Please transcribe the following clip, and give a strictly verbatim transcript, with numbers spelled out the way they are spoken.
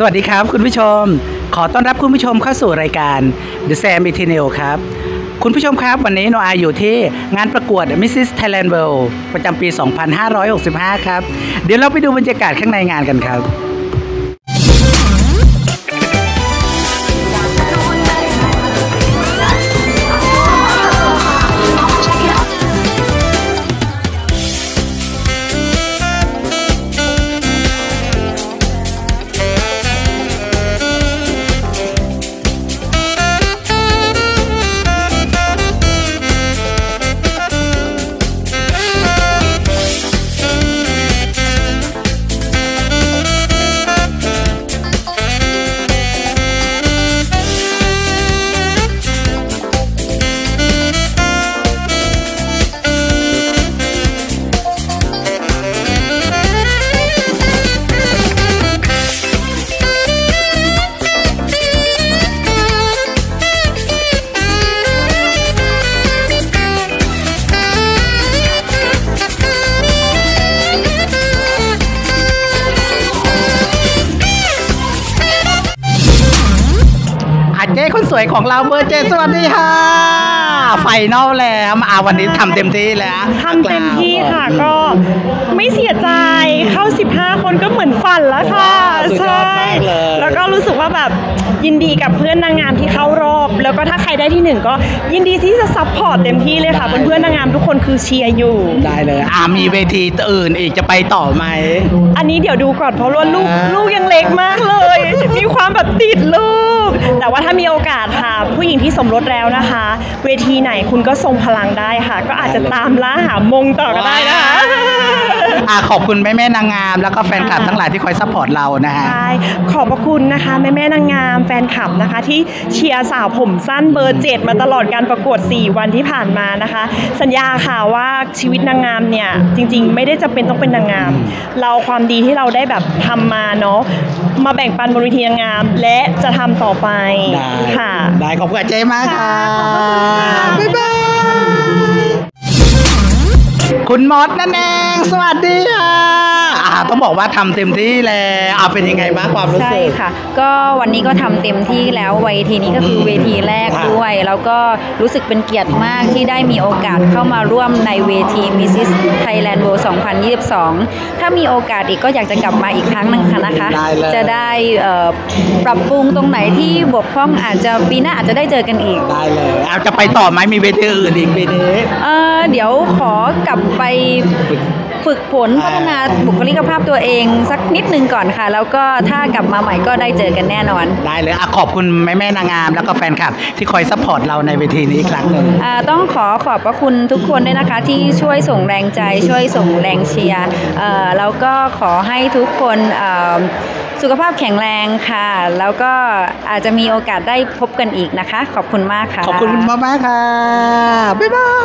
สวัสดีครับคุณผู้ชมขอต้อนรับคุณผู้ชมเข้าสู่รายการ The Sam Eternal ครับคุณผู้ชมครับวันนี้โนอาอยู่ที่งานประกวด Missus Thailand World ประจำปี สองพันห้าร้อยหกสิบห้า ครับเดี๋ยวเราไปดูบรรยากาศข้างในงานกันครับเจ๊คนสวยของเราเบอร์เจสวัสดีค่ะไฟนอลแล้วมาวันนี้ทำเต็มที่แล้วทำเต็มที่ค่ะก็ไม่เสียใจเข้าสิบห้าคนก็เหมือนฝันแล้วค่ะใช่แล้วก็รู้สึกว่าแบบยินดีกับเพื่อนนางงามที่เข้ารอบแล้วก็ถ้าใครได้ที่หนึ่งก็ยินดีที่จะซัพพอร์ตเต็มที่เลยค่ะเพื่อนนางงามทุกคนคือเชียร์อยู่ได้เลยอ่ามีเวทีอื่นอีกจะไปต่อไหมอันนี้เดี๋ยวดูก่อนเพราะว่าลูกลูกยังเล็กมากเลยมีความแบบติดลูกแต่ว่าถ้ามีโอกาสค่ะผู้หญิงที่สมรสแล้วนะคะเวทีไหนคุณก็ทรงพลังได้ค่ะก็อาจจะตามล่าหามงต่อก็ได้นะคะอ่าขอบคุณแม่แม่นางงามแล้วก็แฟนคลับทั้งหลายที่คอยซัพพอร์ตเรานะฮะใช่ขอบพระคุณนะคะแม่แม่นางงามแฟนคลับนะคะที่เชียร์สาวผมสั้นเบอร์เจ็ดมาตลอดการประกวดสี่วันที่ผ่านมานะคะสัญญาค่ะว่าชีวิตนางงามเนี่ยจริงๆไม่ได้จำเป็นต้องเป็นนางงามเราความดีที่เราได้แบบทำมาเนาะมาแบ่งปันบนเวทีนางงามและจะทำต่อไปค่ะได้ขอบคุณเจ๊มากค่ะบ๊ายบายคุณมดนั่นเองสวัสดีค่ะต้องบอกว่าทำเต็มที่แล้วเอาเป็นยังไงบ้างความรู้สึกใช่ค่ะก็วันนี้ก็ทำเต็มที่แล้วเวทีนี้ก็คือเวทีแรกด้วยแล้วก็รู้สึกเป็นเกียรติมากที่ได้มีโอกาสเข้ามาร่วมในเวที Missus Thailand World สองพันยี่สิบสองถ้ามีโอกาสอีกก็อยากจะกลับมาอีกครั้งนึงค่ะนะคะจะได้ปรับปรุงตรงไหนที่บกพร่องอาจจะปีหน้าอาจจะได้เจอกันอีกได้เลยเอาจะไปต่อไหมมีเวทีอื่นอีกปีนี้เออเดี๋ยวขอกลับไปฝึกฝนพัฒนาบุคลิกภาพตัวเองสักนิดนึงก่อนค่ะแล้วก็ถ้ากลับมาใหม่ก็ได้เจอกันแน่นอนได้เลยอ่ะขอบคุณแม่แม่นางงามแล้วก็แฟนคลับที่คอยซัพพอร์ตเราในเวทีนี้อีกครั้งหนึ่งอ่าต้องขอขอบพระคุณทุกคนด้วยนะคะที่ช่วยส่งแรงใจช่วยส่งแรงเชียร์เอ่อแล้วก็ขอให้ทุกคนเอ่อสุขภาพแข็งแรงค่ะแล้วก็อาจจะมีโอกาสได้พบกันอีกนะคะขอบคุณมากค่ะขอบคุณมากมากค่ะบ๊ายบาย